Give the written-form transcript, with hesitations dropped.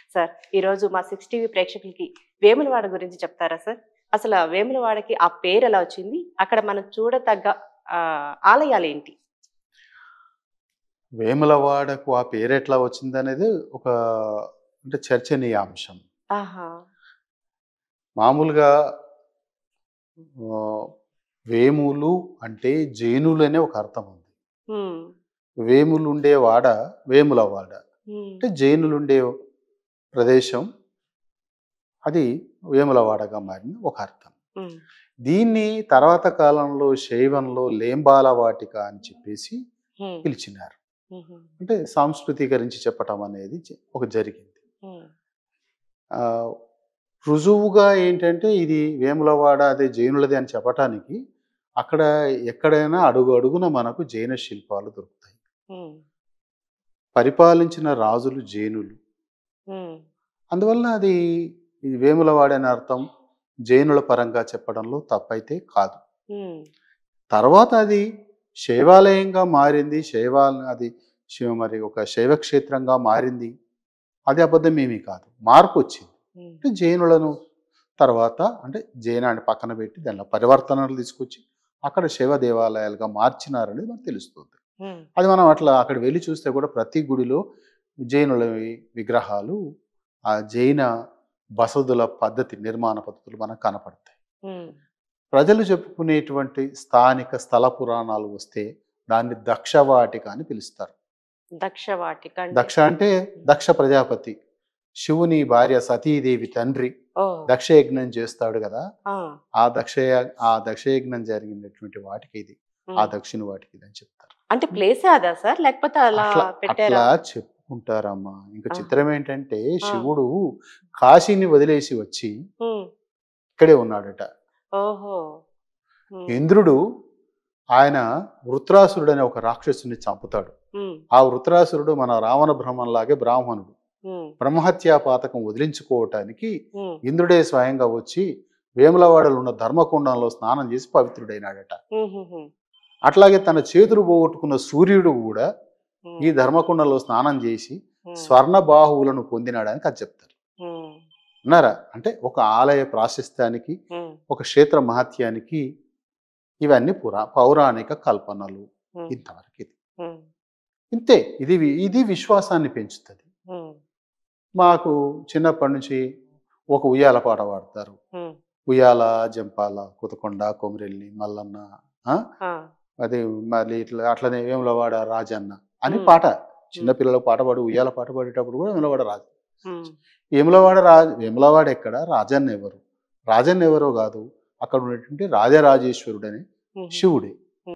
Sir ఈరోజు మా 6 TV ప్రేక్షకులకి వేములవాడ గురించి చెప్తారా సార్? అసలు వేములవాడకి ఆ పేరు ఎలా వచ్చింది? అక్కడ మనం చూడతగ్గ ఆలయాలేంటి? వేములవాడకు ఆ పేరు ఎట్లా వచ్చిందనేది ఒక అంటే చర్చనీయాంశం. ఆహా! మామూలుగా వేములు అంటే జైనులు అనే ఒక అర్థం ఉంది. హ్మ్. వేములు ఉండే వాడ వేములవాడ. హ్మ్. అంటే జైనులు ఉండే ప్రదేశం అది వేములవాడగా మారిన ఒక అర్థం. హ్మ్. దీన్ని తర్వాత కాలంలో శైవంలో లేంబాల వాటిక అని చెప్పేసి హ్మ్. పిలిచినారు. హుహు. అంటే సాంస్కృతీకరించి చెప్పటం అనేది ఒక జరిగింది. హ్మ్. ఆహ్, రుజువుగా ఏంటంటే ఇది వేములవాడ అదే జైనులది అని చెప్పటానికి అక్కడ ఎక్కడైనా అడుగు అడుగున మనకు జైన శిల్పాలు దొరుకుతాయి. హ్మ్. పరిపాలించిన రాజులు జైనులు. హ్మ్. అందువల్ల అది ఇది వేములవాడ అనే అర్థం జైనుల పరంగా చెప్పడంలో తప్పైతే కాదు. హ్మ్. తర్వాత అది శైవాలయంగా మారింది. అది మరి ఒక శైవ క్షేత్రంగా మారింది. అది అబద్ధమేమీ కాదు. మార్పొచ్చింది. హ్మ్. అంటే జైనులను తర్వాత అంటే జైనాన్ని పక్కన పెట్టి దానిలో పరివర్తనలు తీసుకొచ్చి అక్కడ శైవ దేవాలయాలుగా మార్చినారనేది మనకు తెలుస్తుంది. హ్మ్. అది మనం అట్లా అక్కడ వెళ్ళి చూస్తే కూడా ప్రతి గుడిలో జైనుల విగ్రహాలు ఆ జైన బసదుల పద్ధతి నిర్మాణ పద్ధతులు మనకు కనపడతాయి. హ్మ్. ప్రజలు చెప్పుకునేటువంటి స్థానిక స్థల పురాణాలు వస్తే దాన్ని దక్షవాటిక అని పిలుస్తారు. దక్షవాటిక అంటే? దక్ష అంటే దక్ష ప్రజాపతి. శివుని భార్య సతీదేవి తండ్రి ఓహ్! దక్షయజ్ఞం చేస్తాడు కదా! ఆ! ఆ దక్షయజ్ఞం జరిగినటువంటి వాటిక ఇది. ఆ హ్మ్. దక్షిణ వాటిక ఇది అని చెప్తారు. అంటే ప్లేసే అదా సార్? లేకపోతే అలా అట్లా పెట్టారా? అట్లా చెప్పుకుంటారమ్మా. ఇంకా ఆ! చిత్రం ఏంటంటే ఆ! శివుడు కాశీని వదిలేసి వచ్చి హ్మ్. ఇక్కడే ఉన్నాడట. ఓహో! హ్మ్. ఇంద్రుడు ఆయన వృత్రాసురుడనే ఒక రాక్షసుని చంపుతాడు. హ్మ్. ఆ వృత్రాసురుడు మన రావణ బ్రహ్మంలాగే బ్రాహ్మణుడు. హ్మ్. బ్రహ్మహత్యా పాతకం వదిలించుకోవటానికి హ్మ్. ఇంద్రుడే స్వయంగా వచ్చి వేములవాడలో ఉన్న ధర్మకుండంలో స్నానం చేసి పవిత్రుడైనాడట. హుహుహు. అట్లాగే తన చేతులు పోగొట్టుకున్న సూర్యుడు కూడా హ్మ్. ఈ ధర్మకుండంలో స్నానం చేసి హ్మ్. స్వర్ణ బాహువులను పొందినాడని అది చెప్తారు. హ్మ్. విన్నారా? అంటే ఒక ఆలయ ప్రాశస్త్యానికి, హ్మ్. ఒక క్షేత్ర మహత్యానికి ఇవన్నీ పౌరాణిక కల్పనలు. హ్మ్. ఇంతవరకు ఇది. హ్మ్. ఇంతే. ఇది విశ్వాసాన్ని పెంచుతది. హ్మ్. మాకు చిన్నప్పటి నుంచి ఒక ఉయ్యాల పాట పాడతారు. హ్మ్. ఉయ్యాల, జంపాల, కుతకొండ, కొమిరెల్లి, మల్లన్న ఆ! ఆ! అది మళ్ళీ ఇట్లా అట్లనే వేములవాడ రాజన్న అని హ్మ్. పాట. చిన్న హ్మ్. పిల్లలకు పాట పాడి ఉయ్యాల పాట పాడేటప్పుడు కూడా వేములవాడ రాజు. హ్మ్. వేములవాడ ఎక్కడ? రాజన్న ఎవరు? రాజన్న ఎవరో కాదు. అక్కడ ఉన్నటువంటి రాజరాజేశ్వరుడని హుహు. శివుడే.